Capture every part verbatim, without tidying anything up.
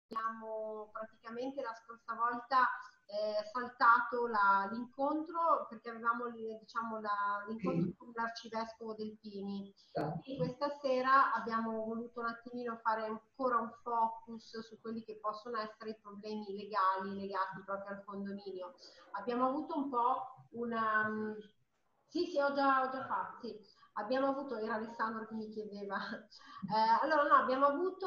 abbiamo praticamente la scorsa volta eh, saltato l'incontro perché avevamo diciamo, l'incontro con l'arcivescovo del Pini. E questa sera abbiamo voluto un attimino fare ancora un focus su quelli che possono essere i problemi legali legati proprio al condominio. Abbiamo avuto un po' una... Sì, sì, ho già, ho già fatto, sì. Abbiamo avuto, era Alessandro che mi chiedeva, eh, allora no, abbiamo avuto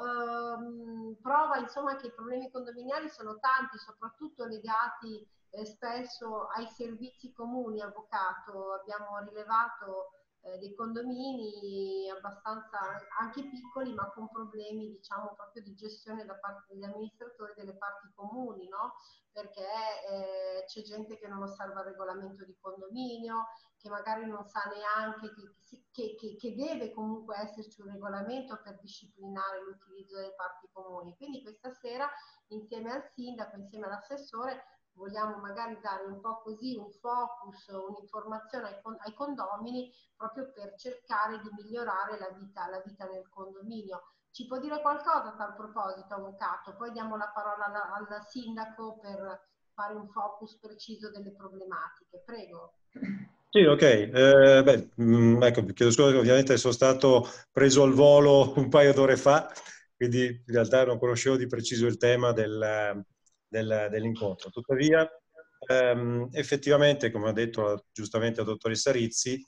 ehm, prova insomma che i problemi condominiali sono tanti, soprattutto legati eh, spesso ai servizi comuni, avvocato. Abbiamo rilevato eh, dei condomini abbastanza anche piccoli ma con problemi diciamo proprio di gestione da parte degli amministratori delle parti comuni, no? Perché eh, c'è gente che non osserva il regolamento di condominio, che magari non sa neanche che, che, che, che deve comunque esserci un regolamento per disciplinare l'utilizzo delle parti comuni. Quindi questa sera insieme al sindaco, insieme all'assessore, vogliamo magari dare un po' così un focus, un'informazione ai, ai condomini proprio per cercare di migliorare la vita, la vita nel condominio. Ci può dire qualcosa a tal proposito, avvocato? Poi diamo la parola al, al sindaco per fare un focus preciso delle problematiche. Prego. Sì, ok. Eh, beh, mh, ecco, chiedo scusa, ovviamente sono stato preso al volo un paio d'ore fa, quindi in realtà non conoscevo di preciso il tema del, del, dell'incontro. Tuttavia, ehm, effettivamente, come ha detto giustamente la dottoressa Rizzi,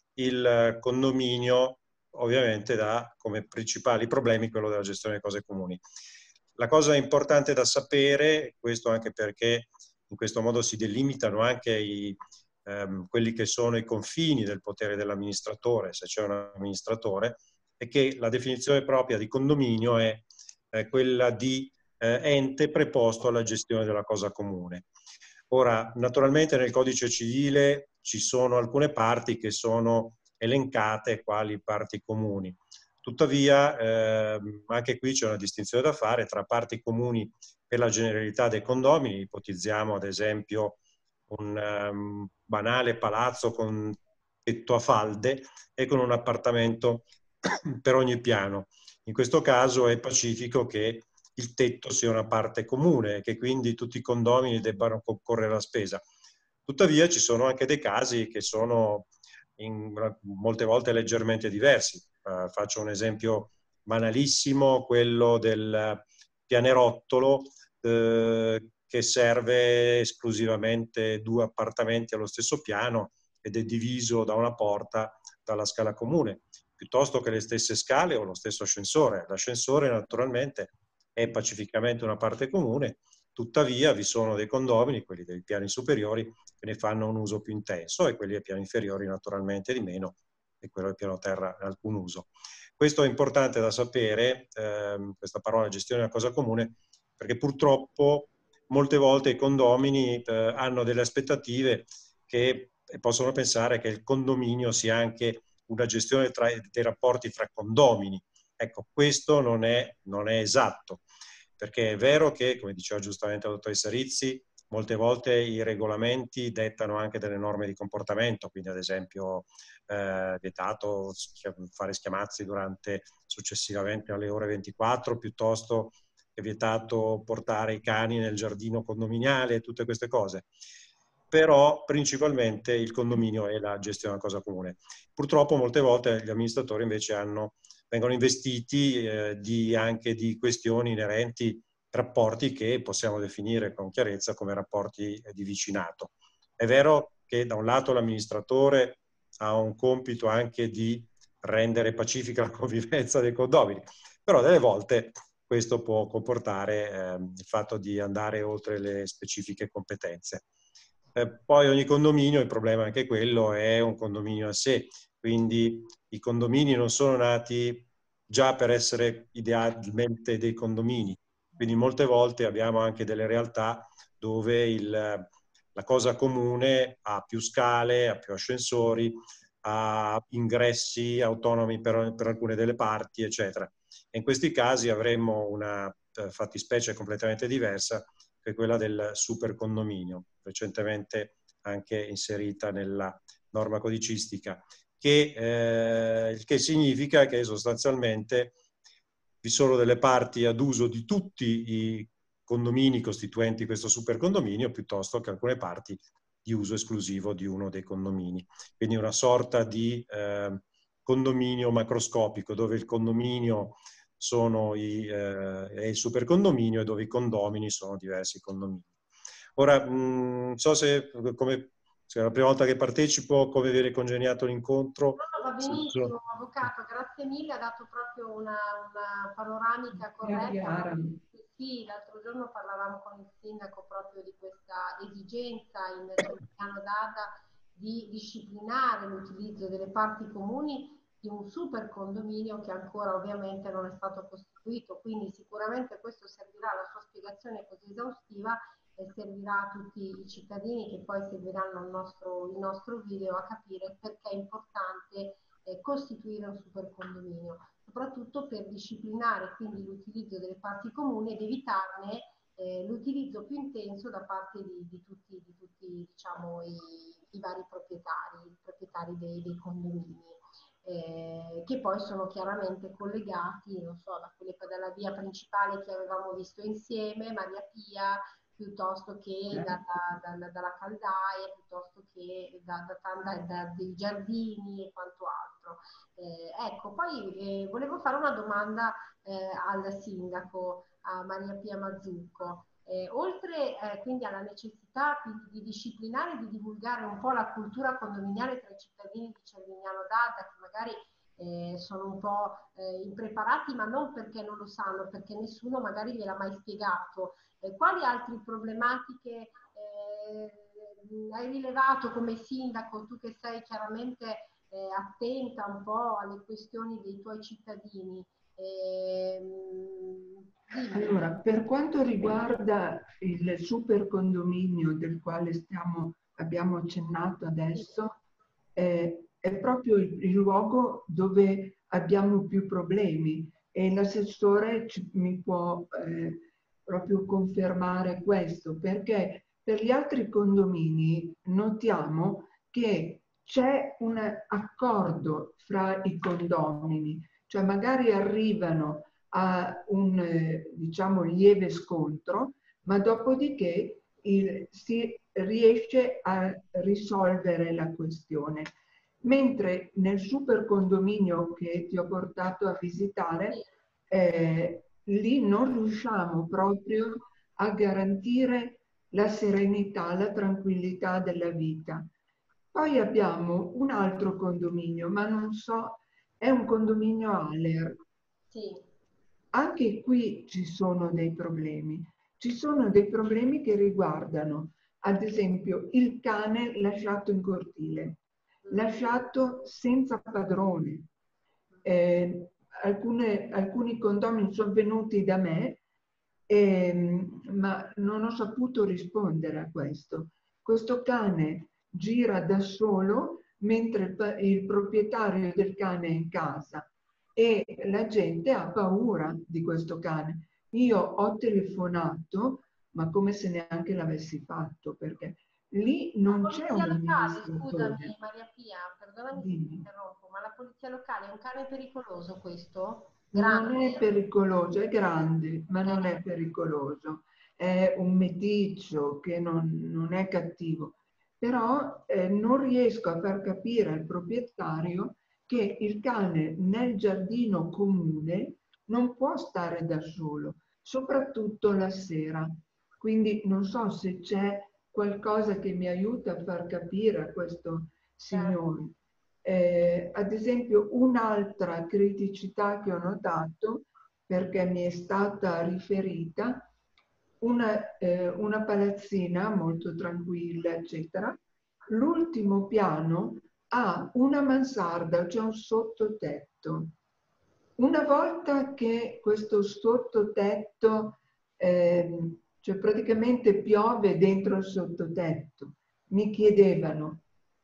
il condominio ovviamente dà come principali problemi quello della gestione delle cose comuni. La cosa importante da sapere, questo anche perché in questo modo si delimitano anche i, ehm, quelli che sono i confini del potere dell'amministratore, se c'è un amministratore, è che la definizione propria di condominio è eh, quella di eh, ente preposto alla gestione della cosa comune. Ora, naturalmente nel codice civile ci sono alcune parti che sono elencate quali parti comuni. Tuttavia, eh, anche qui c'è una distinzione da fare tra parti comuni per la generalità dei condomini. Ipotizziamo ad esempio un um, banale palazzo con tetto a falde e con un appartamento per ogni piano. In questo caso è pacifico che il tetto sia una parte comune e che quindi tutti i condomini debbano concorrere alla spesa. Tuttavia ci sono anche dei casi che sono in, molte volte leggermente diversi. Uh, faccio un esempio banalissimo, quello del pianerottolo eh, che serve esclusivamente due appartamenti allo stesso piano ed è diviso da una porta dalla scala comune, piuttosto che le stesse scale o lo stesso ascensore. L'ascensore naturalmente è pacificamente una parte comune, tuttavia vi sono dei condomini, quelli dei piani superiori, che ne fanno un uso più intenso e quelli dei piani inferiori naturalmente di meno, e quello del piano terra alcun uso. Questo è importante da sapere, ehm, questa parola gestione della cosa comune, perché purtroppo molte volte i condomini eh, hanno delle aspettative che possono pensare che il condominio sia anche una gestione tra, dei rapporti tra condomini. Ecco, questo non è, non è esatto, perché è vero che, come diceva giustamente la dottoressa Rizzi, molte volte i regolamenti dettano anche delle norme di comportamento, quindi ad esempio eh, vietato fare schiamazzi durante, successivamente alle ore ventiquattro, piuttosto è vietato portare i cani nel giardino condominiale, tutte queste cose. Però principalmente il condominio è la gestione della cosa comune. Purtroppo molte volte gli amministratori invece hanno, vengono investiti eh, di, anche di questioni inerenti rapporti che possiamo definire con chiarezza come rapporti di vicinato. È vero che da un lato l'amministratore ha un compito anche di rendere pacifica la convivenza dei condomini, però delle volte questo può comportare eh, il fatto di andare oltre le specifiche competenze. Eh, poi ogni condominio, il problema è anche quello, è un condominio a sé, quindi i condomini non sono nati già per essere idealmente dei condomini, quindi molte volte abbiamo anche delle realtà dove il, la cosa comune ha più scale, ha più ascensori, ha ingressi autonomi per, per alcune delle parti, eccetera. E in questi casi avremmo una eh, fattispecie completamente diversa, che è quella del super condominio, recentemente anche inserita nella norma codicistica, che, eh, il che significa che sostanzialmente vi sono delle parti ad uso di tutti i condomini costituenti questo supercondominio, piuttosto che alcune parti di uso esclusivo di uno dei condomini. Quindi una sorta di eh, condominio macroscopico, dove il condominio sono i, eh, è il supercondominio e dove i condomini sono diversi condomini. Ora, non so se, come, se è la prima volta che partecipo, come viene congegnato l'incontro. No, va benissimo, avvocato, grazie mille, ha dato proprio una, una panoramica corretta. Sì, l'altro giorno parlavamo con il sindaco proprio di questa esigenza in Cervignano d'Adda di disciplinare l'utilizzo delle parti comuni di un super condominio che ancora ovviamente non è stato costituito, quindi sicuramente questo servirà, la sua spiegazione così esaustiva e servirà a tutti i cittadini che poi seguiranno il nostro, il nostro video a capire perché è importante eh, costituire un super condominio, soprattutto per disciplinare quindi l'utilizzo delle parti comuni ed evitarne eh, l'utilizzo più intenso da parte di, di tutti, di tutti diciamo, i, i vari proprietari, i proprietari dei, dei condomini. Eh, che poi sono chiaramente collegati, non so, da quelle, dalla via principale che avevamo visto insieme, Maria Pia, piuttosto che da, da, da, dalla caldaia, piuttosto che da, da, da, dei giardini e quanto altro. Eh, ecco, poi eh, volevo fare una domanda eh, al sindaco, a Maria Pia Mazzucco. Eh, oltre eh, quindi alla necessità quindi, di disciplinare e di divulgare un po' la cultura condominiale tra i cittadini di Cervignano d'Adda, che magari eh, sono un po' eh, impreparati, ma non perché non lo sanno, perché nessuno magari gliel'ha mai spiegato. Eh, quali altre problematiche eh, hai rilevato come sindaco, tu che sei chiaramente eh, attenta un po' alle questioni dei tuoi cittadini? Eh, Allora, per quanto riguarda il super condominio del quale stiamo, abbiamo accennato adesso, eh, è proprio il, il luogo dove abbiamo più problemi e l'assessore mi può eh, proprio confermare questo, perché per gli altri condomini notiamo che c'è un accordo fra i condomini, cioè magari arrivano a un eh, diciamo lieve scontro, ma dopodiché il, si riesce a risolvere la questione. Mentre nel super condominio che ti ho portato a visitare, eh, lì non riusciamo proprio a garantire la serenità, la tranquillità della vita. Poi abbiamo un altro condominio, ma non so, è un condominio Aller. Sì. Anche qui ci sono dei problemi. Ci sono dei problemi che riguardano, ad esempio, il cane lasciato in cortile, lasciato senza padrone. Eh, alcune, alcuni condomini sono venuti da me, eh, ma non ho saputo rispondere a questo. Questo cane gira da solo mentre il, il proprietario del cane è in casa e la gente ha paura di questo cane. Io ho telefonato, ma come se neanche l'avessi fatto, perché lì non c'è un amministratore. Scusami Maria Pia, perdonami se ti interrompo, ma la polizia locale è un cane pericoloso questo? Grande. Non è pericoloso, è grande, ma non è pericoloso. È un meticcio che non, non è cattivo. Però eh, non riesco a far capire al proprietario che il cane nel giardino comune non può stare da solo, soprattutto la sera. Quindi non so se c'è qualcosa che mi aiuta a far capire a questo signore. Eh, ad esempio, un'altra criticità che ho notato, perché mi è stata riferita, una, eh, una palazzina molto tranquilla, eccetera. L'ultimo piano ha una mansarda, cioè un sottotetto. Una volta che questo sottotetto, eh, cioè praticamente piove dentro il sottotetto, mi chiedevano,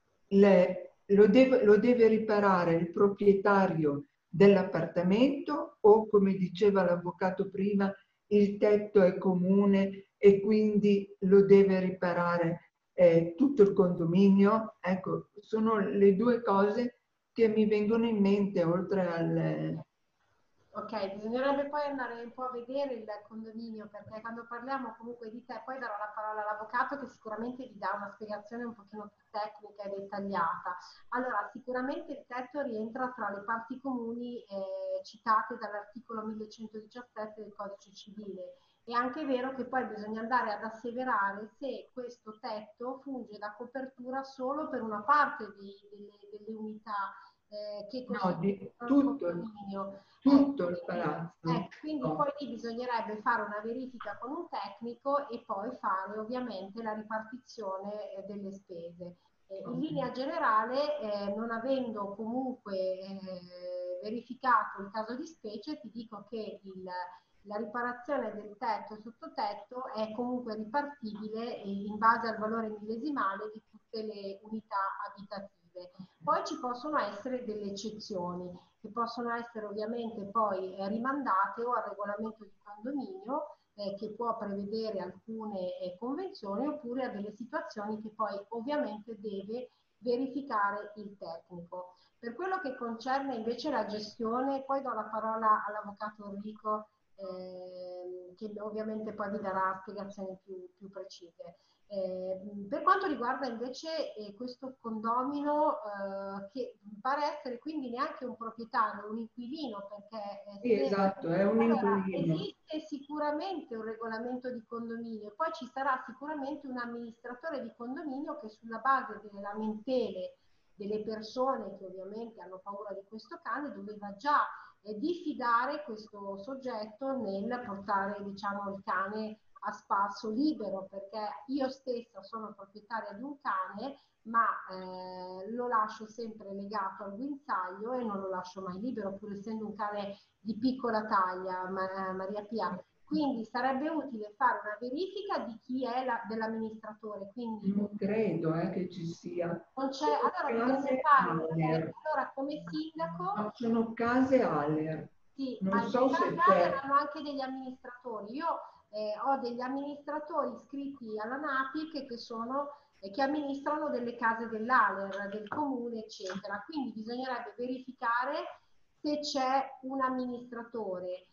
le, lo, deve, lo deve riparare il proprietario dell'appartamento o, come diceva l'avvocato prima, il tetto è comune e quindi lo deve riparare eh, tutto il condominio? Ecco, sono le due cose che mi vengono in mente oltre al, Ok, bisognerebbe poi andare un po' a vedere il condominio, perché quando parliamo comunque di te, poi darò la parola all'avvocato che sicuramente vi dà una spiegazione un pochino più tecnica e dettagliata. Allora, sicuramente il tetto rientra tra le parti comuni eh, citate dall'articolo millecentodiciassette del Codice Civile. È anche vero che poi bisogna andare ad asseverare se questo tetto funge da copertura solo per una parte di, delle, delle unità eh, che No, di costituiscono il tutto, condominio. tutto Eh, il palazzo. eh, quindi No. poi lì bisognerebbe fare una verifica con un tecnico e poi fare ovviamente la ripartizione eh, delle spese. Eh, in linea generale, eh, non avendo comunque eh, verificato il caso di specie, ti dico che il, la riparazione del tetto e sottotetto è comunque ripartibile in base al valore millesimale di tutte le unità abitative. Poi ci possono essere delle eccezioni che possono essere ovviamente poi eh, rimandate o al regolamento di condominio eh, che può prevedere alcune eh, convenzioni oppure a delle situazioni che poi ovviamente deve verificare il tecnico. Per quello che concerne invece la gestione, poi do la parola all'avvocato Enrico eh, che ovviamente poi vi darà spiegazioni più, più precise. Eh, per quanto riguarda invece eh, questo condomino eh, che pare essere quindi neanche un proprietario, un inquilino, perché eh, Sì, se... esatto, è un allora, inquilino. esiste sicuramente un regolamento di condominio, poi ci sarà sicuramente un amministratore di condominio che sulla base delle lamentele delle persone che ovviamente hanno paura di questo cane doveva già eh, diffidare questo soggetto nel portare diciamo il cane a spasso libero, perché io stessa sono proprietaria di un cane ma eh, lo lascio sempre legato al guinzaglio e non lo lascio mai libero, pur essendo un cane di piccola taglia, ma, Maria Pia. Quindi sarebbe utile fare una verifica di chi è la, dell'amministratore. Quindi non credo eh, che ci sia. non c'è, allora bisogna fare, eh, allora come sindaco, no, sono case Aller. sì, Non ma so le se case c'è. hanno anche degli amministratori. Io eh, ho degli amministratori iscritti alla NAPIC che sono eh, che amministrano delle case dell'Aler, del comune, eccetera. Quindi bisognerebbe verificare se c'è un amministratore.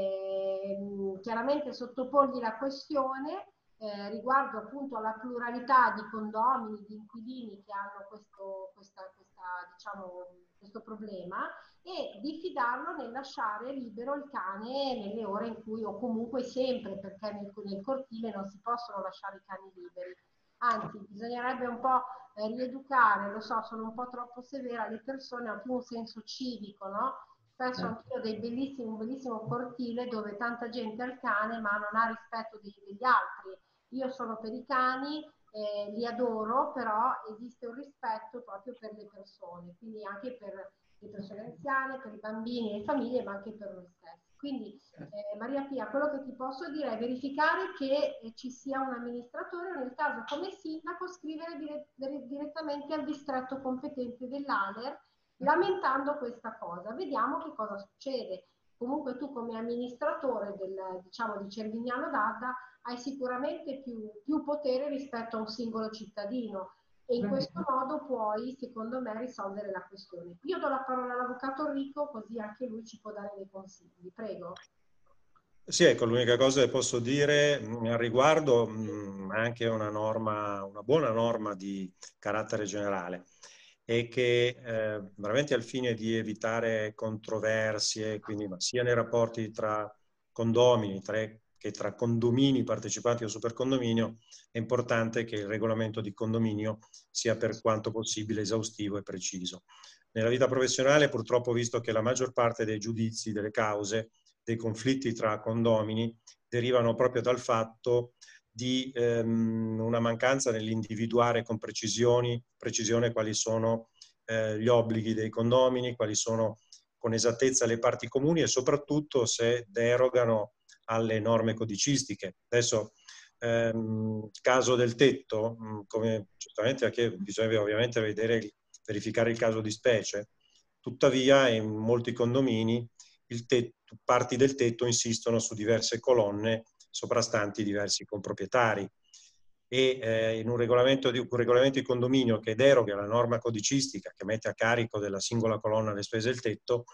Eh, chiaramente sottoporgli la questione eh, riguardo appunto alla pluralità di condomini, di inquilini che hanno questo, questa, questa, diciamo, questo problema e diffidarlo nel lasciare libero il cane nelle ore in cui, o comunque sempre, perché nel, nel cortile non si possono lasciare i cani liberi. Anzi, bisognerebbe un po' eh, rieducare, lo so, sono un po' troppo severa, le persone hanno più un senso civico, no? Spesso anch'io ho dei bellissimi, un bellissimo cortile dove tanta gente ha il cane ma non ha rispetto dei, degli altri. Io sono per i cani, eh, li adoro, però esiste un rispetto proprio per le persone, quindi anche per le persone anziane, per i bambini e le famiglie, ma anche per noi stessi. Quindi, eh, Maria Pia, quello che ti posso dire è verificare che eh, ci sia un amministratore o nel caso come sindaco scrivere dire direttamente al distretto competente dell'Aler lamentando questa cosa. Vediamo che cosa succede. Comunque tu come amministratore del, diciamo, di Cervignano d'Adda hai sicuramente più, più potere rispetto a un singolo cittadino e in questo modo puoi, secondo me, risolvere la questione. Io do la parola all'avvocato Enrico, così anche lui ci può dare dei consigli. Prego. Sì, ecco, l'unica cosa che posso dire mh, al riguardo, mh, anche una norma, una buona norma di carattere generale, è che eh, veramente al fine di evitare controversie, quindi ma sia nei rapporti tra condomini tra, che tra condomini partecipati al supercondominio, è importante che il regolamento di condominio sia per quanto possibile esaustivo e preciso. Nella vita professionale purtroppo ho visto che la maggior parte dei giudizi, delle cause, dei conflitti tra condomini derivano proprio dal fatto di ehm, una mancanza nell'individuare con precisioni, precisione quali sono eh, gli obblighi dei condomini, quali sono con esattezza le parti comuni e soprattutto se derogano alle norme codicistiche. Adesso ehm, il caso del tetto, mh, come giustamente anche bisogna ovviamente vedere, verificare il caso di specie, tuttavia in molti condomini il tetto, parti del tetto insistono su diverse colonne sovrastanti diversi comproprietari e eh, in un regolamento, di, un regolamento di condominio che deroga alla norma codicistica che mette a carico della singola colonna le spese del tetto,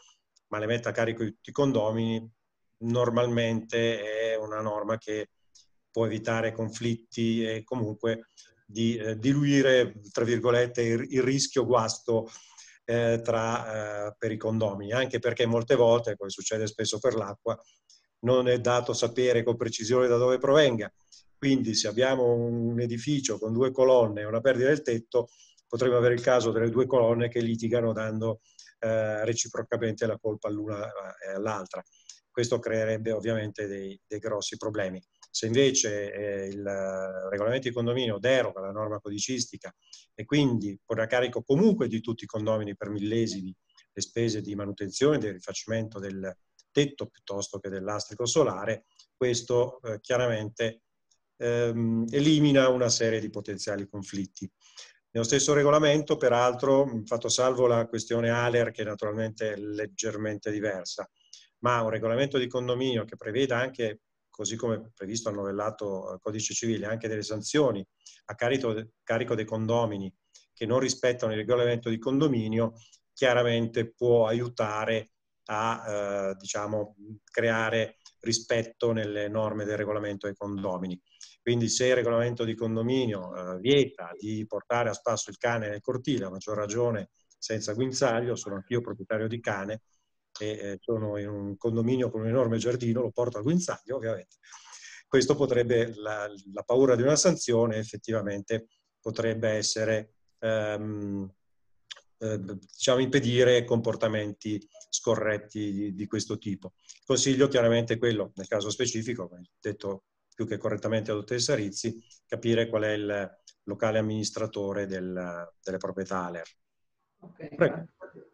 ma le mette a carico di tutti i condomini, normalmente è una norma che può evitare conflitti e comunque di eh, diluire, tra virgolette, il, il rischio guasto eh, tra, eh, per i condomini, anche perché molte volte, come succede spesso per l'acqua, non è dato sapere con precisione da dove provenga. Quindi se abbiamo un edificio con due colonne e una perdita del tetto, potremmo avere il caso delle due colonne che litigano dando eh, reciprocamente la colpa all'una e all'altra. Questo creerebbe ovviamente dei, dei grossi problemi. Se invece eh, il regolamento di condominio deroga alla norma codicistica e quindi pone a carico comunque di tutti i condomini per millesimi le spese di manutenzione, del rifacimento del tetto piuttosto che del lastrico solare, questo eh, chiaramente ehm, elimina una serie di potenziali conflitti. Nello stesso regolamento, peraltro, fatto salvo la questione A L E R, che naturalmente è leggermente diversa, ma un regolamento di condominio che preveda anche, così come previsto al novellato codice civile, anche delle sanzioni a carico, carico dei condomini che non rispettano il regolamento di condominio, chiaramente può aiutare a eh, diciamo, creare rispetto nelle norme del regolamento dei condomini. Quindi se il regolamento di condominio eh, vieta di portare a spasso il cane nel cortile, a maggior ragione senza guinzaglio, sono anch'io proprietario di cane e eh, sono in un condominio con un enorme giardino, lo porto al guinzaglio ovviamente. Questo potrebbe, la, la paura di una sanzione effettivamente potrebbe essere, ehm, eh, diciamo, impedire comportamenti scorretti di, di questo tipo. Il consiglio chiaramente è quello, nel caso specifico, come detto più che correttamente la dottoressa Rizzi, capire qual è il locale amministratore del, delle proprietà A L E R. Okay, Prego.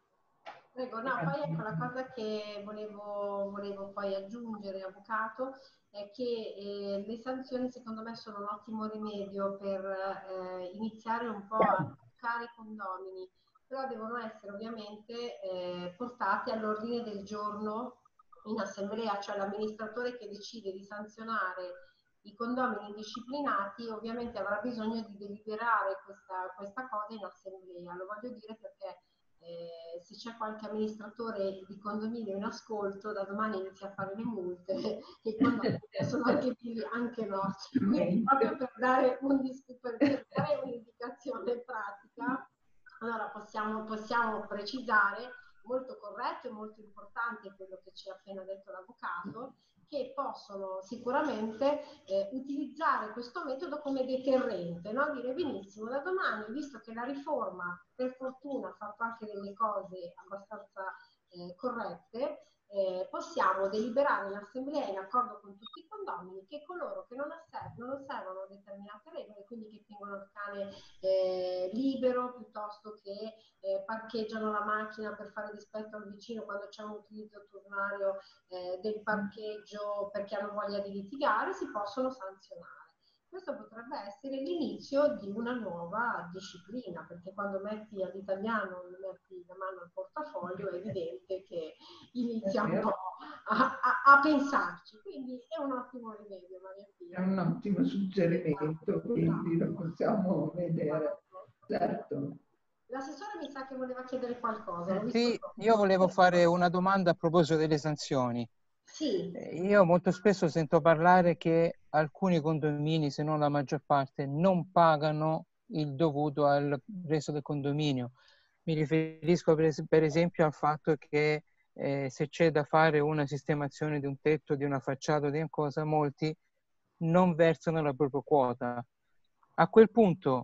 Prego, no, poi ecco la cosa che volevo, volevo poi aggiungere, avvocato, è che eh, le sanzioni secondo me sono un ottimo rimedio per eh, iniziare un po' a toccare i condomini, però devono essere ovviamente eh, portate all'ordine del giorno in assemblea, cioè l'amministratore che decide di sanzionare i condomini indisciplinati ovviamente avrà bisogno di deliberare questa, questa cosa in assemblea. Lo voglio dire perché eh, se c'è qualche amministratore di condominio in ascolto, da domani inizia a fare le multe e i condomini sono anche vivi, anche no. Quindi proprio per dare, un, per, per dare un'indicazione pratica, allora possiamo, possiamo precisare, molto corretto e molto importante quello che ci ha appena detto l'avvocato, che possono sicuramente eh, utilizzare questo metodo come deterrente, no? Dire benissimo, da domani, visto che la riforma per fortuna ha fatto anche delle cose abbastanza eh, corrette, eh, possiamo deliberare in assemblea in accordo con tutti i condomini che coloro che non, osserv- non osservano determinate regole, quindi che tengono il cane eh, libero piuttosto che eh, parcheggiano la macchina per fare dispetto al vicino quando c'è un utilizzo turnario eh, del parcheggio perché hanno voglia di litigare, si possono sanzionare. Questo potrebbe essere l'inizio di una nuova disciplina, perché quando metti all'italiano, metti la mano al portafoglio, è evidente che inizia un po' a, a, a pensarci. Quindi è un ottimo rimedio, Maria Pia. È un ottimo suggerimento, quindi lo possiamo vedere. Certo. L'assessore mi sa che voleva chiedere qualcosa. Sì, io volevo fare una domanda a proposito delle sanzioni. Sì. Io molto spesso sento parlare che alcuni condomini, se non la maggior parte, non pagano il dovuto al resto del condominio. Mi riferisco per, es- per esempio al fatto che eh, se c'è da fare una sistemazione di un tetto, di una facciata, di una cosa, molti non versano la propria quota. A quel punto,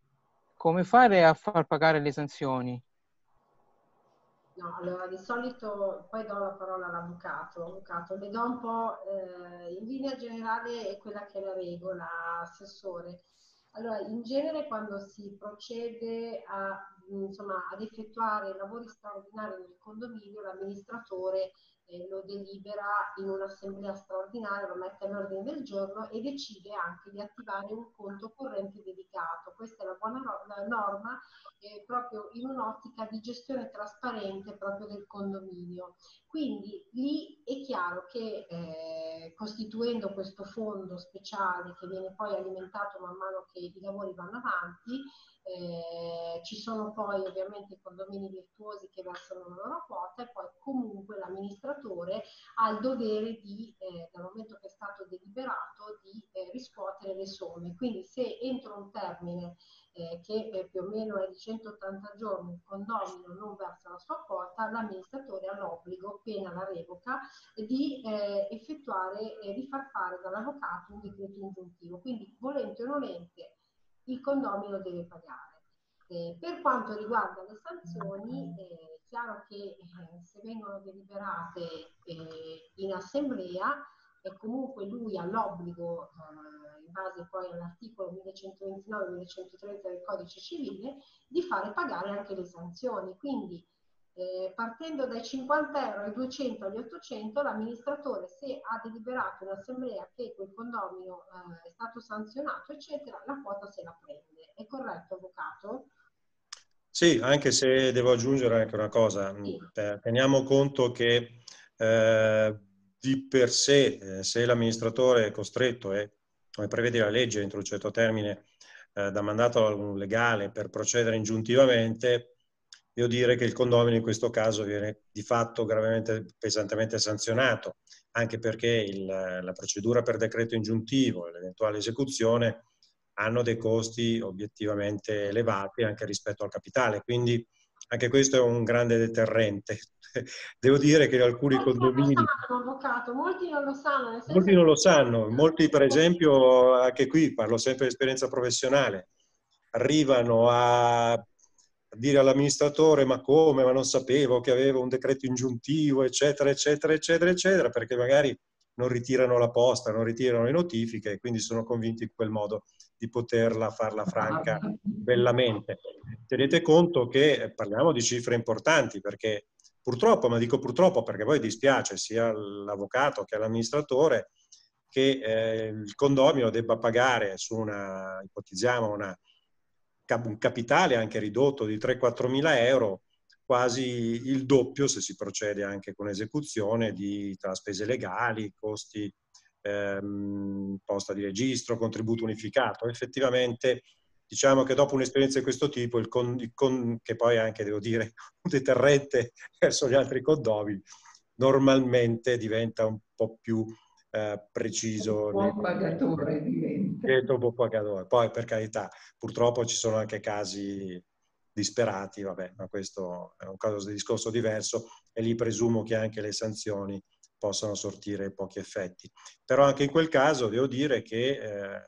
come fare a far pagare le sanzioni? No, allora di solito poi do la parola all'avvocato. Avvocato, le do un po' eh, in linea generale è quella che è la regola, assessore. Allora, in genere quando si procede a, insomma, ad effettuare lavori straordinari nel condominio, l'amministratore eh, lo delibera in un'assemblea straordinaria, lo mette all'ordine del giorno e decide anche di attivare un conto corrente dedicato. Questa è la buona no- la norma eh, proprio in un'ottica di gestione trasparente proprio del condominio. Quindi lì è chiaro che eh, costituendo questo fondo speciale che viene poi alimentato man mano che i lavori vanno avanti, eh, ci sono poi ovviamente i condomini virtuosi che versano la loro quota e poi comunque l'amministratore ha il dovere di, eh, dal momento che è stato deliberato, di eh, riscuotere le somme. Quindi se entro un termine eh, che eh, più o meno è di centottanta giorni il condomino non versa la sua quota, l'amministratore ha l'obbligo, pena la revoca, di eh, effettuare e di far fare dall'avvocato un decreto ingiuntivo. Quindi volente o nolente il condomino deve pagare. Eh, per quanto riguarda le sanzioni, eh, è chiaro che eh, se vengono deliberate eh, in assemblea, e comunque lui ha l'obbligo, eh, in base poi all'articolo millecentoventinove millecentotrenta del Codice Civile, di fare pagare anche le sanzioni. Quindi eh, partendo dai cinquanta euro ai duecento agli ottocento, l'amministratore, se ha deliberato in assemblea che quel condomino eh, è stato sanzionato, eccetera, la quota se la prende. È corretto, avvocato? Sì, anche se devo aggiungere anche una cosa. Sì. Eh, teniamo conto che eh, di per sé, eh, se l'amministratore è costretto e, come prevede la legge, entro un certo termine eh, da mandato legale per procedere ingiuntivamente, devo dire che il condomino in questo caso viene di fatto gravemente, pesantemente sanzionato, anche perché il, la procedura per decreto ingiuntivo e l'eventuale esecuzione hanno dei costi obiettivamente elevati anche rispetto al capitale, quindi anche questo è un grande deterrente. Devo dire che alcuni Molti condomini... non lo sanno, avvocato, molti non lo sanno. Nel senso Molti non lo che... sanno, molti per esempio, anche qui parlo sempre di esperienza professionale, arrivano a dire all'amministratore ma come, ma non sapevo che avevo un decreto ingiuntivo, eccetera, eccetera, eccetera, eccetera, perché magari non ritirano la posta, non ritirano le notifiche e quindi sono convinti in quel modo di poterla farla franca bellamente. Tenete conto che parliamo di cifre importanti perché purtroppo, ma dico purtroppo perché poi dispiace sia all'avvocato che all'amministratore che eh, il condomino debba pagare su una, ipotizziamo, una, un capitale anche ridotto di tre quattro mila euro, quasi il doppio se si procede anche con esecuzione di tra spese legali, costi, ehm, posta di registro, contributo unificato. Effettivamente diciamo che dopo un'esperienza di questo tipo, il con, il con, che poi anche devo dire un deterrente verso gli altri condomini, normalmente diventa un po' più eh, preciso. Un buon pagatore diventa. Un buon pagatore. Poi per carità, purtroppo ci sono anche casi disperati, vabbè, ma questo è un caso di discorso diverso e lì presumo che anche le sanzioni possano sortire pochi effetti. Però anche in quel caso devo dire che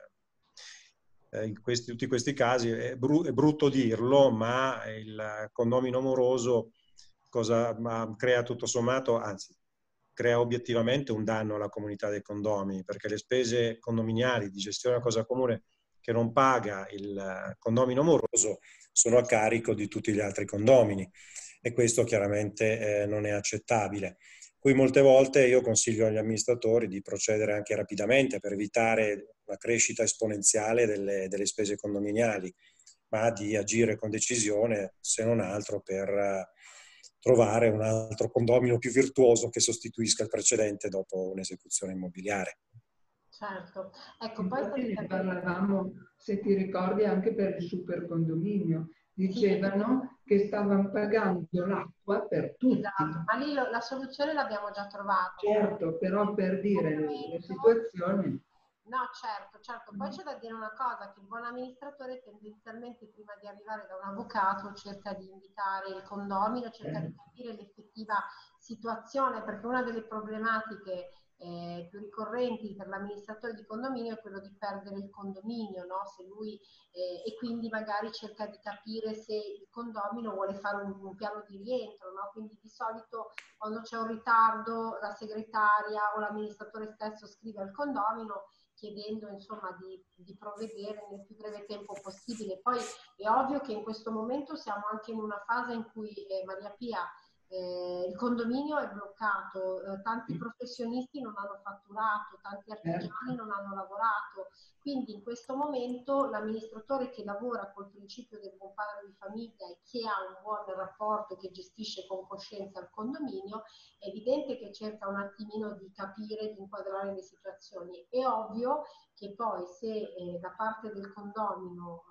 eh, in questi, tutti questi casi è, bru è brutto dirlo, ma il condomino moroso cosa ma crea tutto sommato, anzi crea obiettivamente un danno alla comunità dei condomini, perché le spese condominiali di gestione della cosa comune che non paga il condomino moroso sono a carico di tutti gli altri condomini e questo chiaramente eh, non è accettabile. Qui molte volte io consiglio agli amministratori di procedere anche rapidamente per evitare la crescita esponenziale delle, delle spese condominiali, ma di agire con decisione, se non altro per uh, trovare un altro condomino più virtuoso che sostituisca il precedente dopo un'esecuzione immobiliare. Certo, ecco, Infatti poi ne parlavamo, se ti ricordi, anche per il super condominio. Dicevano che stavano pagando l'acqua per tutti. Esatto, ma lì lo, la soluzione l'abbiamo già trovata. Certo, però per dire le situazioni... No, certo, certo. Poi c'è da dire una cosa, che il buon amministratore tendenzialmente prima di arrivare da un avvocato cerca di invitare il condomino, cerca di capire l'effettiva situazione, perché una delle problematiche eh, più ricorrenti per l'amministratore di condominio è quello di perdere il condominio, no? Se lui, eh, e quindi magari cerca di capire se il condomino vuole fare un, un piano di rientro, no? Quindi di solito quando c'è un ritardo la segretaria o l'amministratore stesso scrive al condomino chiedendo insomma di, di provvedere nel più breve tempo possibile. Poi è ovvio che in questo momento siamo anche in una fase in cui eh, Maria Pia eh, il condominio è bloccato, eh, tanti professionisti non hanno fatturato, tanti artigiani non hanno lavorato, quindi in questo momento l'amministratore che lavora col principio del buon padre di famiglia e che ha un buon rapporto, che gestisce con coscienza il condominio, è evidente che cerca un attimino di capire, di inquadrare le situazioni. È ovvio che poi se eh, da parte del condomino eh,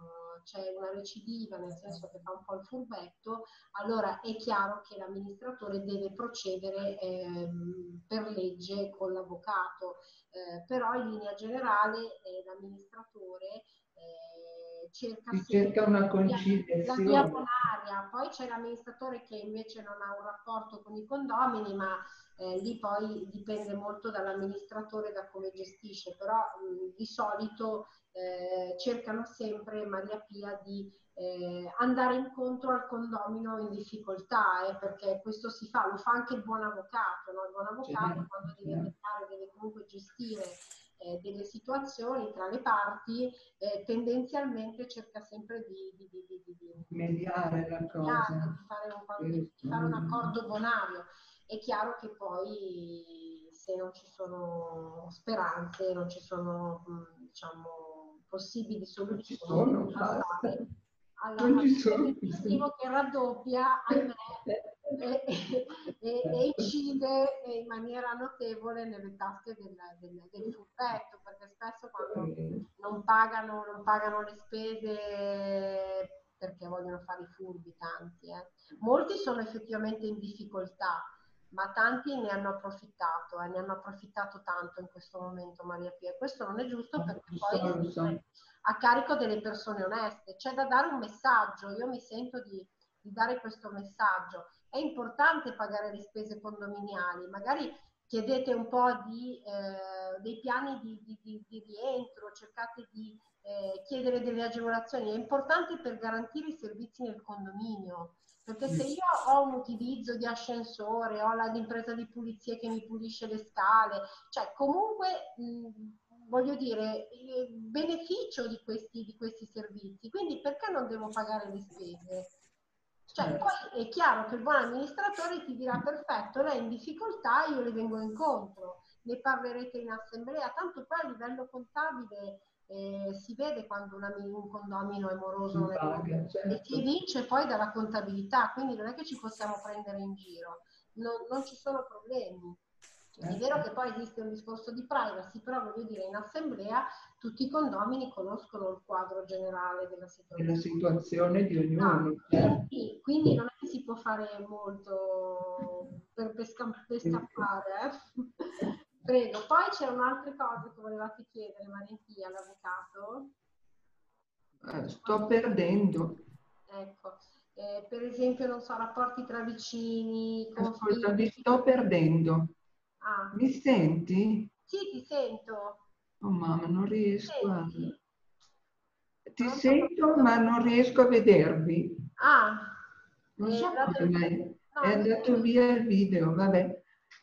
c'è una recidiva, nel senso che fa un po' il furbetto, allora è chiaro che l'amministratore deve procedere ehm, per legge con l'avvocato, eh, però in linea generale eh, l'amministratore eh, cerca, cerca una conciliazione. La via conciliazione. bonaria, poi c'è l'amministratore che invece non ha un rapporto con i condomini, ma eh, lì poi dipende molto dall'amministratore, da come gestisce, però mh, di solito eh, cercano sempre, Maria Pia, di eh, andare incontro al condomino in difficoltà, eh, perché questo si fa, lo fa anche il buon avvocato, no? Il buon avvocato Certo, quando deve certo. mediare, deve comunque gestire eh, delle situazioni tra le parti, eh, tendenzialmente cerca sempre di, di, di, di, di, di mediare la cosa. di fare un, di fare un accordo bonario. È chiaro che poi se non ci sono speranze, non ci sono, diciamo, possibili soluzioni, non ci sono, basta. Alla, non ci sono. che raddoppia, ahimè, e, e, e incide in maniera notevole nelle tasche del, del, del furbetto, perché spesso quando non pagano, non pagano le spese perché vogliono fare i furbi, tanti. Eh. Molti sono effettivamente in difficoltà, ma tanti ne hanno approfittato, eh, ne hanno approfittato tanto in questo momento, Maria Pia. Questo non è giusto, perché poi è a carico delle persone oneste. C'è da dare un messaggio, io mi sento di, di dare questo messaggio. È importante pagare le spese condominiali, magari chiedete un po' di, eh, dei piani di, di, di, di rientro, cercate di eh, chiedere delle agevolazioni. È importante per garantire i servizi nel condominio. Perché se io ho un utilizzo di ascensore, ho l'impresa di pulizia che mi pulisce le scale, cioè comunque mh, voglio dire, il beneficio di questi, di questi servizi, quindi perché non devo pagare le spese? Cioè, poi è chiaro che il buon amministratore ti dirà: perfetto, lei è in difficoltà, io le vengo incontro, ne parlerete in assemblea, tanto poi a livello contabile Eh, si vede quando una, un condomino è moroso non è paga, certo. E si evince poi dalla contabilità, quindi non è che ci possiamo prendere in giro, non, non ci sono problemi. Certo. È vero che poi esiste un discorso di privacy, però voglio dire, in assemblea tutti i condomini conoscono il quadro generale della situazione, la situazione di ognuno. Ah, quindi, quindi non è che si può fare molto per, per, scamp- per scappare. Eh? Prego, poi c'erano altre cose che volevate chiedere, Maria Pia, all'avvocato? Eh, sto perdendo. Ecco, eh, per esempio, non so, rapporti tra vicini, Ascolta, vi sto perdendo. Ah. Mi senti? Sì, ti sento. Oh mamma, non riesco a... Senti? Ti non sento, so... ma non riesco a vedervi. Ah. Non so dato... come no, è andato via il video, vabbè.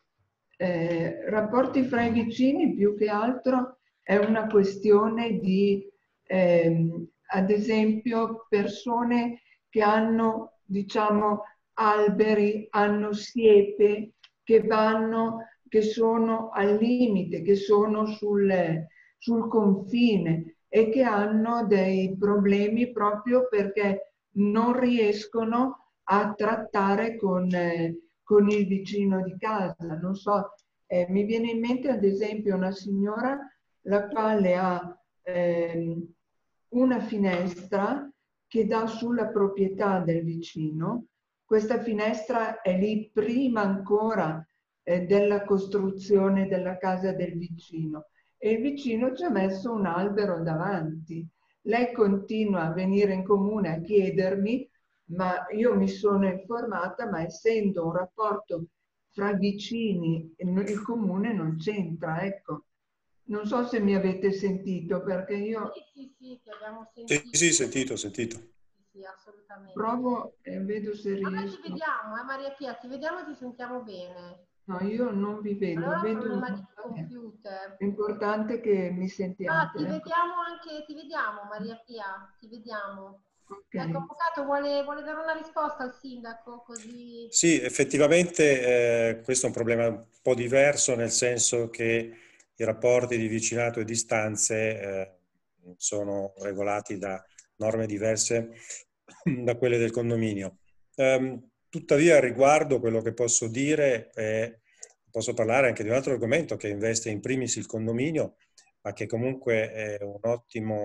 Eh, rapporti fra i vicini più che altro è una questione di, ehm, ad esempio, persone che hanno, diciamo, alberi, hanno siepe, che vanno, che sono al limite, che sono sul, sul confine e che hanno dei problemi proprio perché non riescono a trattare con... Eh, con il vicino di casa. Non so, eh, mi viene in mente ad esempio una signora la quale ha eh, una finestra che dà sulla proprietà del vicino. Questa finestra è lì prima ancora eh, della costruzione della casa del vicino e il vicino ci ha messo un albero davanti. Lei continua a venire in comune a chiedermi, ma io mi sono informata, ma essendo un rapporto fra vicini, il comune non c'entra, ecco. Non so se mi avete sentito, perché io... Sì, sì, sì, ti abbiamo sentito. Sì, sì, sentito, sentito. Sì, sì, assolutamente. Provo e vedo se riesco. Ma noi ti vediamo, eh, Maria Pia, ti vediamo e ti sentiamo bene. No, io non vi vedo. Allora vedo... problema di computer. È importante che mi sentiate. No, ti vediamo anche, ti vediamo Maria Pia, ti vediamo. Okay. Ecco, avvocato, vuole, vuole dare una risposta al sindaco così? Sì, effettivamente eh, questo è un problema un po' diverso, nel senso che i rapporti di vicinato e distanze eh, sono regolati da norme diverse da quelle del condominio. Um, tuttavia, al riguardo, quello che posso dire è, posso parlare anche di un altro argomento che investe in primis il condominio, ma che comunque è un ottimo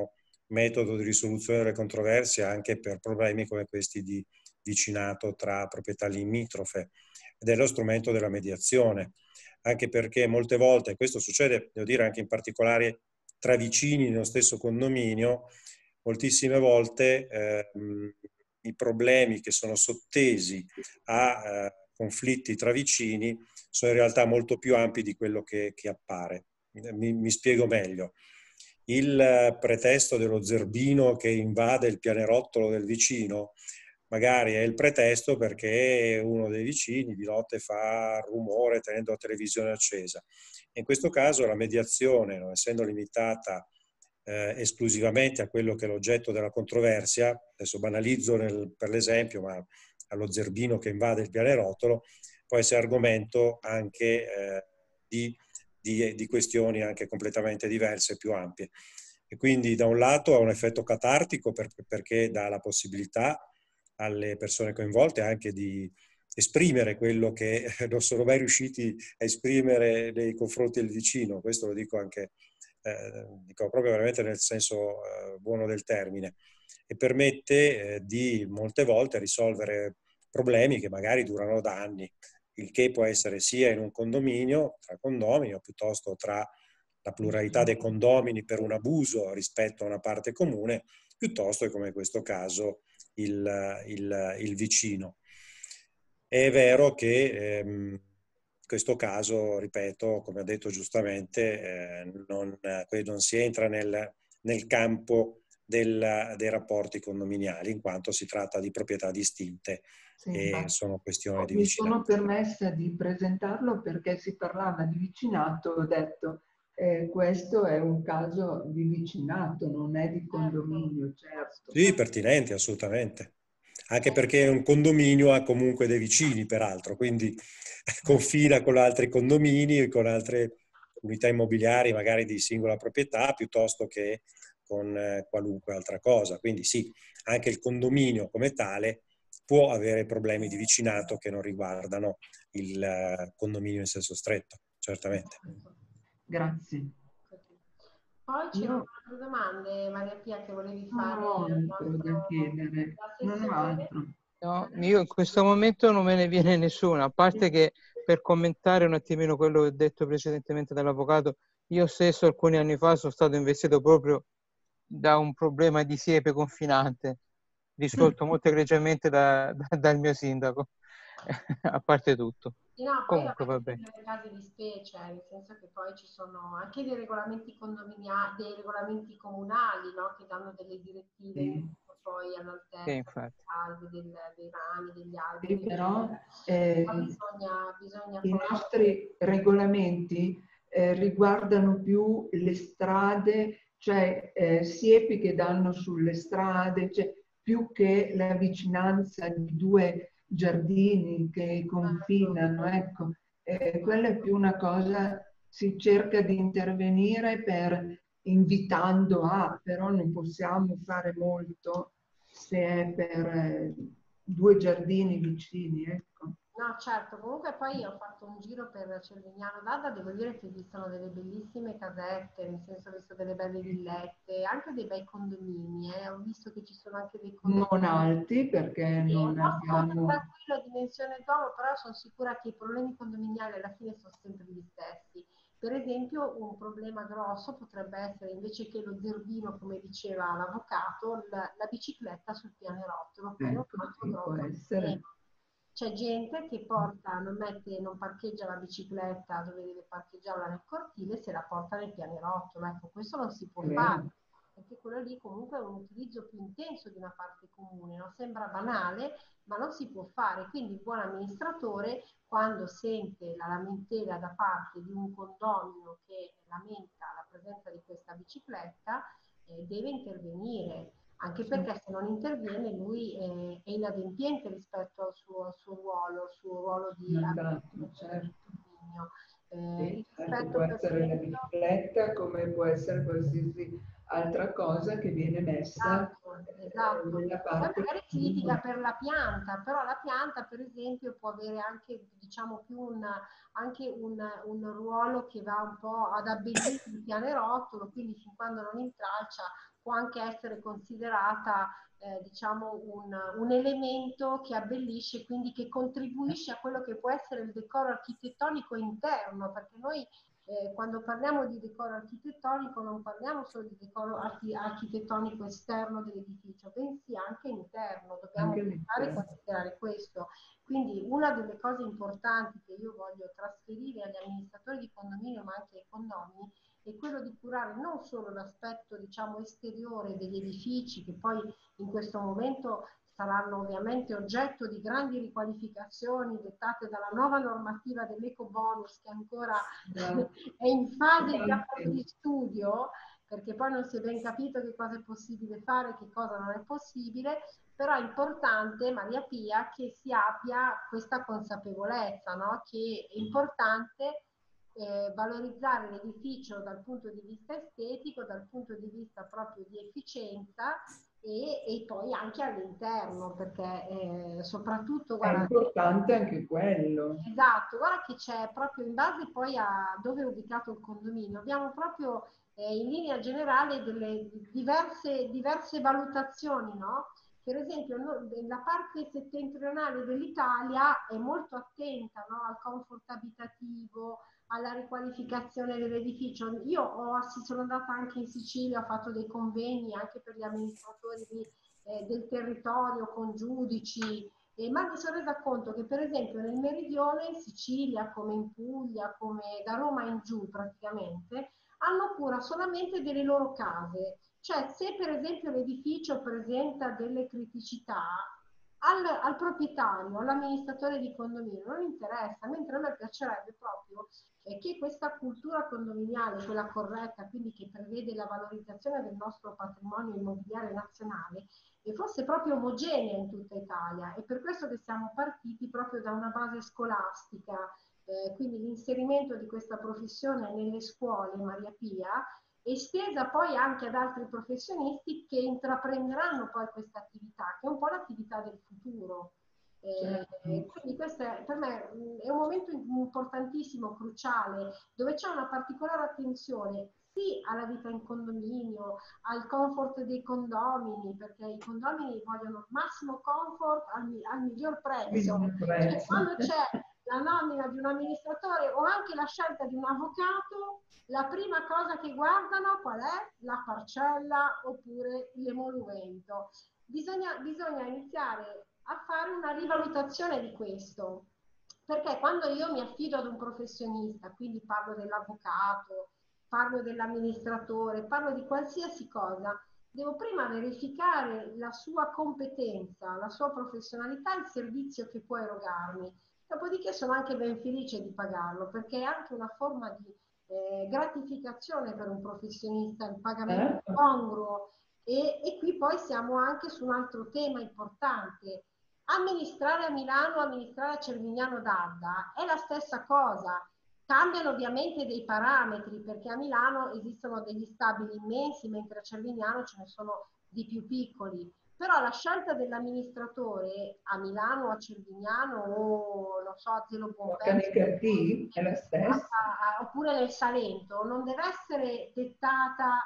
metodo di risoluzione delle controversie anche per problemi come questi di vicinato tra proprietà limitrofe, ed è lo strumento della mediazione, anche perché molte volte, questo succede, devo dire, anche in particolare tra vicini nello stesso condominio, moltissime volte eh, i problemi che sono sottesi a eh, conflitti tra vicini sono in realtà molto più ampi di quello che, che appare. Mi, mi spiego meglio. Il pretesto dello zerbino che invade il pianerottolo del vicino magari è il pretesto perché uno dei vicini di notte fa rumore tenendo la televisione accesa. In questo caso la mediazione, non essendo limitata eh, esclusivamente a quello che è l'oggetto della controversia, adesso banalizzo nel, per l'esempio, ma allo zerbino che invade il pianerottolo, può essere argomento anche eh, di, di, di questioni anche completamente diverse e più ampie. E quindi da un lato ha un effetto catartico per, perché dà la possibilità alle persone coinvolte anche di esprimere quello che non sono mai riusciti a esprimere nei confronti del vicino. Questo lo dico anche, eh, dico proprio veramente nel senso eh, buono del termine, e permette eh, di molte volte risolvere problemi che magari durano da anni, il che può essere sia in un condominio, tra condominio, piuttosto tra la pluralità dei condomini per un abuso rispetto a una parte comune, piuttosto che come in questo caso il, il, il vicino. È vero che ehm, in questo caso, ripeto, come ha detto giustamente, eh, non, non si entra nel, nel campo del, dei rapporti condominiali, in quanto si tratta di proprietà distinte sì, e sono questioni di vicinato. Mi sono permessa di presentarlo perché si parlava di vicinato, ho detto eh, questo è un caso di vicinato, non è di condominio, certo. Sì, pertinente, assolutamente. Anche perché un condominio ha comunque dei vicini, peraltro, quindi confina con altri condomini, con altre unità immobiliari, magari di singola proprietà, piuttosto che con eh, qualunque altra cosa. Quindi sì, anche il condominio come tale può avere problemi di vicinato che non riguardano il uh, condominio in senso stretto, certamente. Grazie. Poi c'erano altre domande, Maria Pia, che volevi fare? Non ho altro da chiedere, non ho altro. No, io in questo momento non me ne viene nessuna, a parte che per commentare un attimino quello che ho detto precedentemente dall'avvocato, io stesso alcuni anni fa sono stato investito proprio da un problema di siepe confinante, risolto molto egregiamente da, da, dal mio sindaco, a parte tutto. Sì, no, Comunque poi va bene. nei casi di specie, nel senso che poi ci sono anche dei regolamenti condominiali, dei regolamenti comunali, no? Che danno delle direttive sì. poi all'altezza sì, del, del, dei rami, degli alberi. Sì, però eh, bisogna, bisogna i nostri regolamenti eh, riguardano più le strade, cioè eh, siepi che danno sulle strade, cioè, più che la vicinanza di due giardini che confinano, ecco. Eh, quella è più una cosa, si cerca di intervenire per invitando a, però non possiamo fare molto se è per eh, due giardini vicini, ecco. No, certo, comunque poi ho fatto un giro per Cervignano d'Adda, devo dire che esistono delle bellissime casette, nel senso ho visto delle belle villette, anche dei bei condomini, eh. Ho visto che ci sono anche dei condomini. Non alti perché Sì, non un posto abbiamo... molto tranquillo, dimensione d'uomo, però sono sicura che i problemi condominiali alla fine sono sempre gli stessi. Per esempio, un problema grosso potrebbe essere, invece che lo zerbino, come diceva l'avvocato, la, la bicicletta sul pianerottolo. Quello Ecco, è un altro sì, grosso può essere. problema. C'è gente che porta, non, mette, non parcheggia la bicicletta dove deve parcheggiarla nel cortile, se la porta nel pianerottolo. Ecco, questo non si può fare, perché quello lì comunque è un utilizzo più intenso di una parte comune, no? Sembra banale, ma non si può fare. Quindi il buon amministratore, quando sente la lamentela da parte di un condomino che lamenta la presenza di questa bicicletta, eh, deve intervenire. Anche perché se non interviene lui è, è inadempiente rispetto al suo, al suo ruolo, al suo ruolo di esatto, certo. dominio. Eh, sì, può essere la bicicletta, come può essere qualsiasi altra cosa che viene messa esatto, esatto. nella Poi parte. magari si litiga per la pianta, però la pianta per esempio può avere anche, diciamo, più un, anche un, un ruolo che va un po' ad abbellire il pianerottolo, quindi fin quando non intralcia può anche essere considerata eh, diciamo un, un elemento che abbellisce, quindi che contribuisce a quello che può essere il decoro architettonico interno, perché noi Eh, quando parliamo di decoro architettonico non parliamo solo di decoro archi architettonico esterno dell'edificio, bensì anche interno, dobbiamo pensare e considerare questo. Quindi una delle cose importanti che io voglio trasferire agli amministratori di condominio, ma anche ai condomini, è quello di curare non solo l'aspetto, diciamo, esteriore degli edifici, che poi in questo momento saranno ovviamente oggetto di grandi riqualificazioni dettate dalla nuova normativa dell'ecobonus che ancora è in fase di, di studio, perché poi non si è ben capito che cosa è possibile fare e che cosa non è possibile, però è importante, Maria Pia, che si abbia questa consapevolezza, no? Che è importante eh, valorizzare l'edificio dal punto di vista estetico, dal punto di vista proprio di efficienza, E, e poi anche all'interno, perché eh, soprattutto guarda, è importante anche quello. Esatto, guarda che c'è proprio in base poi a dove è ubicato il condominio, abbiamo proprio eh, in linea generale delle diverse, diverse valutazioni, no? Per esempio no, la parte settentrionale dell'Italia è molto attenta, no? Al comfort abitativo, alla riqualificazione dell'edificio. Io ho, sono andata anche in Sicilia, ho fatto dei convegni anche per gli amministratori di, eh, del territorio con giudici, eh, ma mi sono resa conto che per esempio nel meridione, in Sicilia, come in Puglia, come da Roma in giù praticamente, hanno cura solamente delle loro case. Cioè se per esempio l'edificio presenta delle criticità, al, al proprietario, all'amministratore di condominio non interessa, mentre a me piacerebbe proprio eh, che questa cultura condominiale, quella corretta, quindi che prevede la valorizzazione del nostro patrimonio immobiliare nazionale, e fosse proprio omogenea in tutta Italia. È per questo che siamo partiti proprio da una base scolastica, eh, quindi l'inserimento di questa professione nelle scuole, Maria Pia, estesa poi anche ad altri professionisti che intraprenderanno poi questa attività, che è un po' l'attività del futuro. Eh, quindi questo è, per me è un momento importantissimo, cruciale, dove c'è una particolare attenzione sì alla vita in condominio, al comfort dei condomini, perché i condomini vogliono il massimo comfort al, al miglior prezzo. Cioè, quando c'è la nomina di un amministratore o anche la scelta di un avvocato, la prima cosa che guardano qual è? La parcella oppure l'emolumento. Bisogna, bisogna iniziare a fare una rivalutazione di questo, perché quando io mi affido ad un professionista, quindi parlo dell'avvocato, parlo dell'amministratore, parlo di qualsiasi cosa, devo prima verificare la sua competenza, la sua professionalità, il servizio che può erogarmi. Dopodiché sono anche ben felice di pagarlo, perché è anche una forma di eh, gratificazione per un professionista, il pagamento eh? congruo. E, e qui poi siamo anche su un altro tema importante. Amministrare a Milano, amministrare a Cervignano d'Adda è la stessa cosa. Cambiano ovviamente dei parametri, perché a Milano esistono degli stabili immensi, mentre a Cervignano ce ne sono di più piccoli. Però la scelta dell'amministratore a Milano, a Cervignano o non so, a Zelo Pompei è la stessa. Oppure nel Salento non deve essere dettata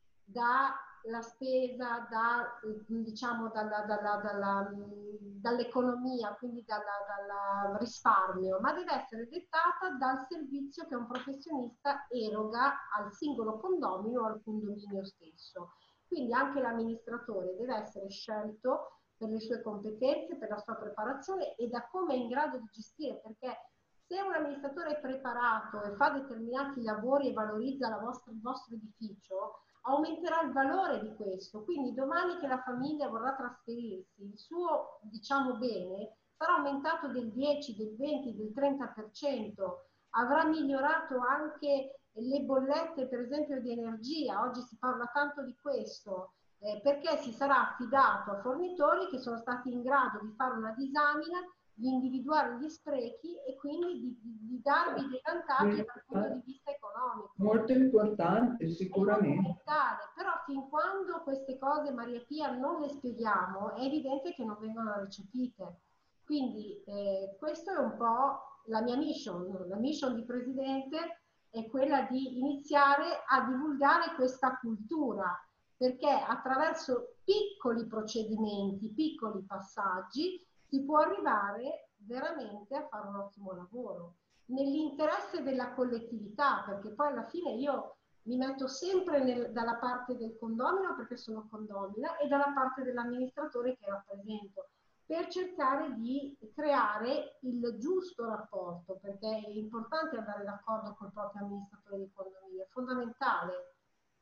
dalla spesa, da, diciamo, dalla, dalla, dalla, dall'economia, quindi dalla, dal risparmio, ma deve essere dettata dal servizio che un professionista eroga al singolo condomino o al condominio stesso. Quindi anche l'amministratore deve essere scelto per le sue competenze, per la sua preparazione e da come è in grado di gestire, perché se un amministratore è preparato e fa determinati lavori e valorizza la vostra, il vostro edificio, aumenterà il valore di questo. Quindi domani che la famiglia vorrà trasferirsi, il suo, diciamo, bene sarà aumentato del dieci, del venti, del trenta per cento, avrà migliorato anche le bollette, per esempio, di energia. Oggi si parla tanto di questo, eh, perché si sarà affidato a fornitori che sono stati in grado di fare una disamina di individuare gli sprechi e quindi di, di, di darvi dei vantaggi dal punto di vista economico. Molto importante, sicuramente. Però fin quando queste cose, Maria Pia, non le spieghiamo, è evidente che non vengono recepite. Quindi eh, questo è un po' la mia mission, la mission di presidente è quella di iniziare a divulgare questa cultura, perché attraverso piccoli procedimenti, piccoli passaggi, si può arrivare veramente a fare un ottimo lavoro, nell'interesse della collettività, perché poi alla fine io mi metto sempre nel, dalla parte del condomino, perché sono condomina, e dalla parte dell'amministratore che rappresento, per cercare di creare il giusto rapporto, perché è importante andare d'accordo col proprio amministratore di condominio, è fondamentale.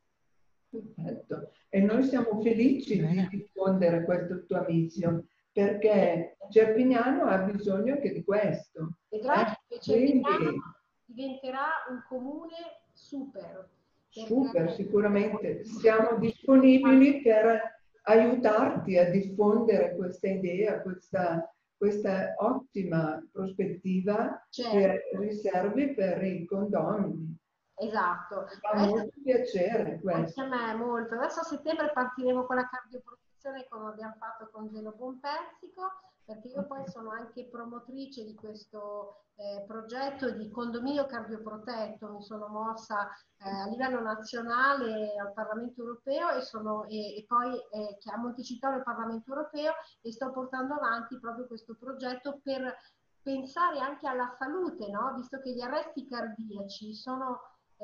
Perfetto. E noi siamo felici di diffondere questa tua missione, perché Cerpignano ha bisogno anche di questo. Vedrai eh? che Cerpignano Quindi, diventerà un comune super. Super, sicuramente. Siamo disponibili per aiutarti a diffondere questa idea, questa, questa ottima prospettiva certo. che riservi per i condomini. Esatto. Fa Adesso, molto piacere questo. Anche a me molto. Adesso a settembre partiremo con la cardioprotezione come abbiamo fatto con Gelo Buonpezzico, perché io poi sono anche promotrice di questo eh, progetto di condominio cardioprotetto. Mi sono mossa eh, a livello nazionale al Parlamento europeo e, sono, e, e poi eh, a Montecitorio al Parlamento europeo, e sto portando avanti proprio questo progetto per pensare anche alla salute, no? Visto che gli arresti cardiaci sono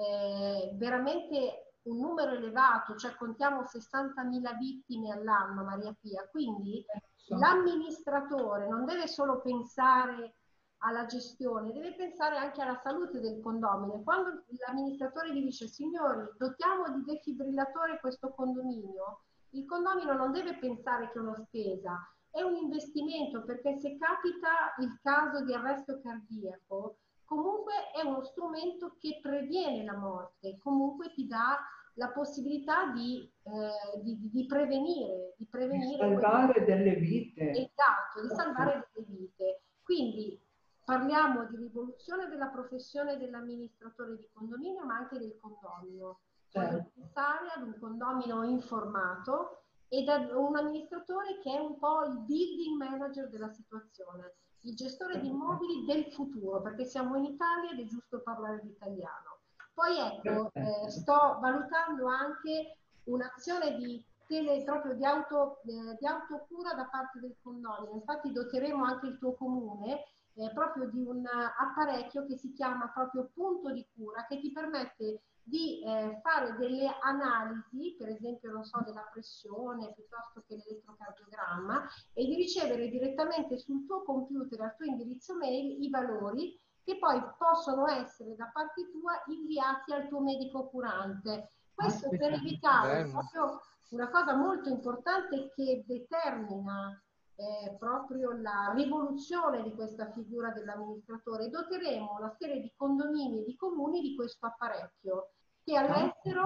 Eh, veramente un numero elevato, cioè contiamo sessantamila vittime all'anno, Maria Pia, quindi l'amministratore non deve solo pensare alla gestione, deve pensare anche alla salute del condomino. Quando l'amministratore gli dice signori, dotiamo di defibrillatore questo condominio, il condomino non deve pensare che è una spesa, è un investimento, perché se capita il caso di arresto cardiaco, comunque è uno strumento che previene la morte, comunque ti dà la possibilità di, eh, di, di prevenire, di prevenire di salvare quelle... delle vite. Esatto, di salvare delle vite. Quindi parliamo di rivoluzione della professione dell'amministratore di condominio, ma anche del condomino. Certo. Voglio pensare ad un condomino informato ed ad un amministratore che è un po' il building manager della situazione, il gestore di immobili del futuro, perché siamo in Italia ed è giusto parlare l'italiano. Poi ecco, eh, sto valutando anche un'azione di tele, proprio di, auto, eh, di autocura da parte del condominio. Infatti doteremo anche il tuo comune eh, proprio di un apparecchio che si chiama proprio punto di cura, che ti permette di eh, fare delle analisi, per esempio, non so, della pressione piuttosto che l'elettrocardiogramma, e di ricevere direttamente sul tuo computer, al tuo indirizzo mail, i valori che poi possono essere da parte tua inviati al tuo medico curante. Questo ah, per evitare proprio una cosa molto importante che determina eh, proprio la rivoluzione di questa figura dell'amministratore. Doteremo una serie di condomini e di comuni di questo apparecchio che all'estero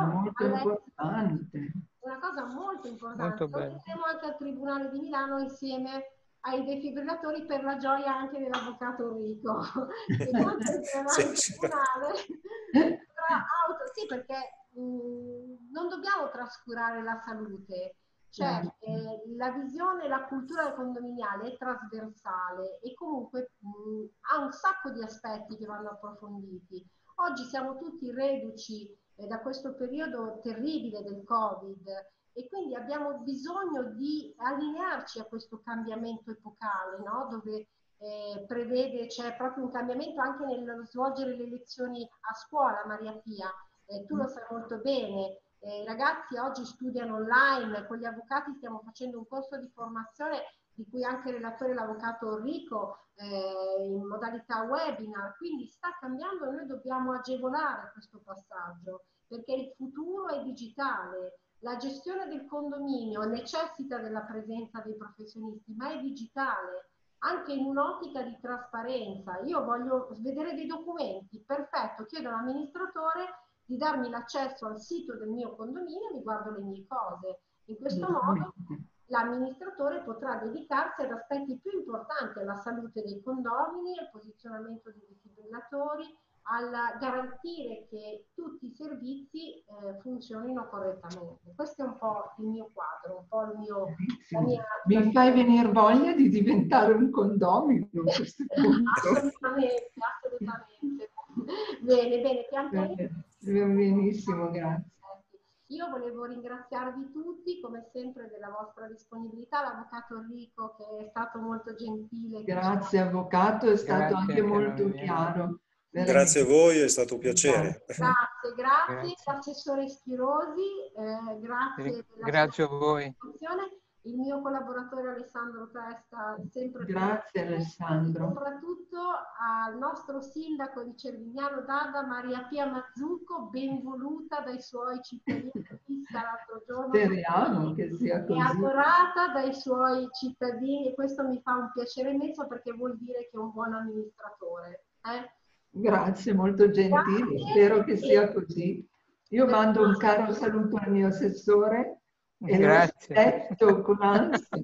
ah, una cosa molto importante. Lo vedremo anche al Tribunale di Milano insieme ai defibrillatori, per la gioia anche dell'avvocato Enrico. E quando entrerà sì, in tribunale auto, sì, perché mh, non dobbiamo trascurare la salute. Cioè, eh, la visione, la cultura condominiale è trasversale e comunque mh, ha un sacco di aspetti che vanno approfonditi. Oggi siamo tutti reduci eh, da questo periodo terribile del Covid e quindi abbiamo bisogno di allinearci a questo cambiamento epocale, no? Dove eh, prevede, c'è proprio un cambiamento anche nel svolgere le lezioni a scuola, Maria Pia. Eh, tu lo sai molto bene. Eh, I ragazzi oggi studiano online, con gli avvocati stiamo facendo un corso di formazione di cui anche il relatore l'avvocato Enrico eh, in modalità webinar, quindi sta cambiando e noi dobbiamo agevolare questo passaggio perché il futuro è digitale, la gestione del condominio necessita della presenza dei professionisti, ma è digitale, anche in un'ottica di trasparenza. Io voglio vedere dei documenti, perfetto, chiedo all'amministratore di darmi l'accesso al sito del mio condominio e mi guardo le mie cose. In questo modo l'amministratore potrà dedicarsi ad aspetti più importanti, alla salute dei condomini, al posizionamento dei defibrillatori, al garantire che tutti i servizi eh, funzionino correttamente. Questo è un po' il mio quadro, un po' il mio... La mia, Mi la fai mia... venire voglia di diventare un condomino a questo punto. Assolutamente, assolutamente. Bene, bene, pian pianino. Benissimo, grazie. Io volevo ringraziarvi tutti, come sempre, della vostra disponibilità, l'avvocato Enrico che è stato molto gentile. Grazie avvocato, è stato Grazie, anche molto anche chiaro. Grazie a voi, è stato un piacere. Grazie, grazie, Grazie. l'assessore Spirosi, eh, grazie. Grazie a voi. Il mio collaboratore Alessandro Testa, sempre grazie per... Alessandro. Soprattutto al nostro sindaco di Cervignano d'Adda, Maria Pia Mazzucco, benvoluta dai suoi cittadini, l'altro giorno. Speriamo che sia così. È adorata dai suoi cittadini e questo mi fa un piacere immenso perché vuol dire che è un buon amministratore. Eh? Grazie, molto gentile, grazie. Spero che sia così. Io mando un caro saluto al mio assessore. E grazie. Lo aspetto con ansia.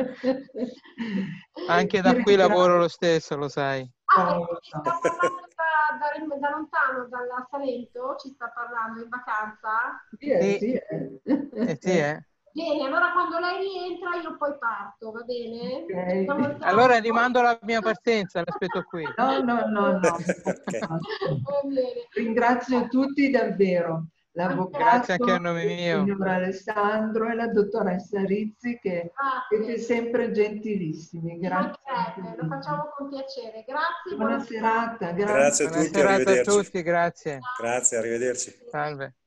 Anche da qui lavoro lo stesso, lo sai. Ah, oh, ci sta parlando da, da, da lontano, dal Salento? Ci sta parlando in vacanza? Sì, eh, sì. Sì, eh. Eh, sì, eh. Bene, allora quando lei rientra io poi parto, va bene? Okay. Allora rimando la mia partenza, l'aspetto qui. No, no, no, no. Okay. Ringrazio tutti davvero. L'avvocato, grazie anche a nome mio, il signor Alessandro e la dottoressa Rizzi che siete sempre gentilissimi. Grazie. Lo facciamo con piacere. Grazie. Buona serata. Grazie a buona tutti, serata arrivederci. a tutti, grazie. Grazie, arrivederci. Salve.